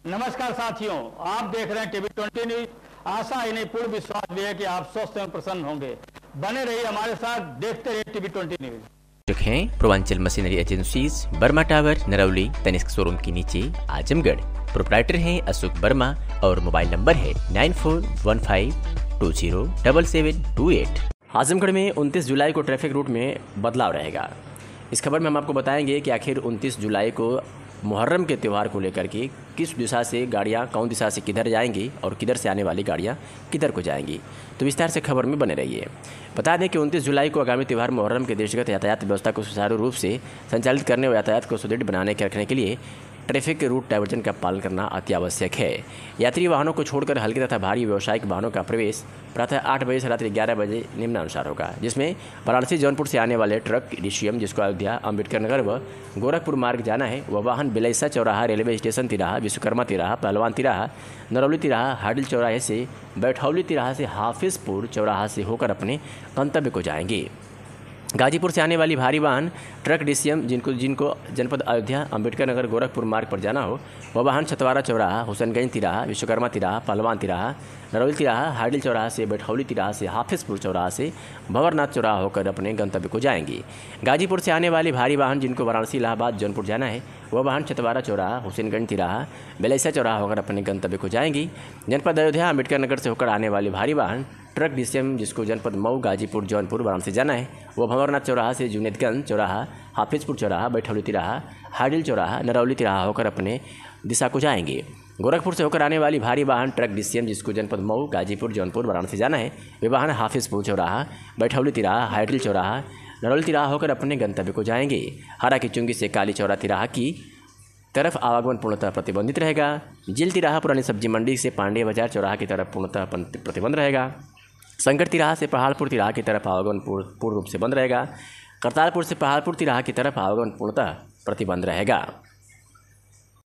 नमस्कार साथियों, आप देख रहे हैं टीवी 20 न्यूज। आशा ही नहीं पूर्ण विश्वास भी है कि आप स्वस्थ एवं प्रसन्न होंगे। बने रहिए हमारे साथ, देखते रहिए टीवी 20 न्यूज। हैं Purvanchal machinery agencies, Burma tower, Narauli, Tanishq showroom के नीचे, आजमगढ़। प्रोप्राइटर हैं अशोक वर्मा और मोबाइल नंबर है 9415207728। आजमगढ़ में 29 जुलाई को ट्रैफिक रूट में बदलाव रहेगा। इस खबर में हम आपको बताएंगे कि आखिर 29 जुलाई को मुहर्रम के त्यौहार को लेकर के किस दिशा से गाड़ियाँ कौन दिशा से किधर जाएंगी और किधर से आने वाली गाड़ियाँ किधर को जाएंगी। तो विस्तार से खबर में बने रहिए। बता दें कि 29 जुलाई को आगामी त्यौहार मुहर्रम के दृष्टिगत यातायात व्यवस्था को सुचारू रूप से संचालित करने और यातायात को सुदृढ़ बनाने के रखने के लिए ट्रैफिक रूट डाइवर्जन का पालन करना अति आवश्यक है। यात्री वाहनों को छोड़कर हल्के तथा भारी व्यावसायिक वाहनों का प्रवेश प्रातः 8 बजे से रात्रि 11 बजे निम्नानुसार होगा, जिसमें वाराणसी जौनपुर से आने वाले ट्रक डीसीएम जिसको अयोध्या, अम्बेडकर नगर व गोरखपुर मार्ग जाना है वह वाहन बिलैसा चौराहा, रेलवे स्टेशन तिराहा, विश्वकर्मा तिराहा, पहलवान तिराहा, नरौली तिराहा, हाडिल चौराहे से, बैठौली तिराहा से, हाफिजपुर चौराहा से होकर अपने गंतव्य को जाएंगे। गाजीपुर से आने वाली भारी वाहन ट्रक डीसीएम जिनको जनपद अयोध्या, अम्बेडकर नगर, गोरखपुर मार्ग पर जाना हो वह वाहन छतवारा चौराहा, हुसैनगंज तिराहा, विश्वकर्मा तिराहा, पहलवान तिराहा, नरौली तिराहा, हाडिल चौराहा से, बैठौली तिराहा से, हाफिजपुर चौराहा से, भंवरनाथ चौराहा होकर अपने गंतव्य को जाएंगी। गाजीपुर से आने वाली भारी वाहन जिनको वाराणसी, इलाहाबाद, जौनपुर जाना है वह वाहन छतवारा चौराहा, हुसैनगंज तिराहा, बेलैसा चौराहा होकर अपने गंतव्य को जाएंगी। जनपद अयोध्या, अम्बेडकर नगर से होकर आने वाली भारी वाहन ट्रक डीसीएम जिसको जनपद मऊ, गाजीपुर, जौनपुर, वाराणसी जाना है वह भंवरनाथ चौराहा से, जुनेदगंज चौराहा, हाफिजपुर चौराहा, बैठौली तिराहा, हाडिल चौराहा, नरौली तिराहा होकर अपने दिशा को जाएंगे। गोरखपुर से होकर आने वाली भारी वाहन ट्रक डीसीएम जिसको जनपद मऊ, गाजीपुर, जौनपुर, वाराणसी जाना है वे वाहन हाफिजपुर चौराहा, बैठौली तिराहा, हाडिल चौराहा, नरौली तिराहा होकर अपने गंतव्य को जाएंगे। हरा की चुंगी से काली चौरा तिराहा की तरफ आवागमन पूर्णतः प्रतिबंधित रहेगा। जिल तिराहा पुरानी सब्जी मंडी से पांडे बाजार चौराहा की तरफ पूर्णतः प्रतिबंध रहेगा। संकट तिराहा से पहाड़पुर तिराहा की तरफ आवागमन पूर्ण रूप से बंद रहेगा। करतारपुर से पहाड़पुर तिराहा की तरफ आवागमन पूर्णतः प्रतिबंध रहेगा।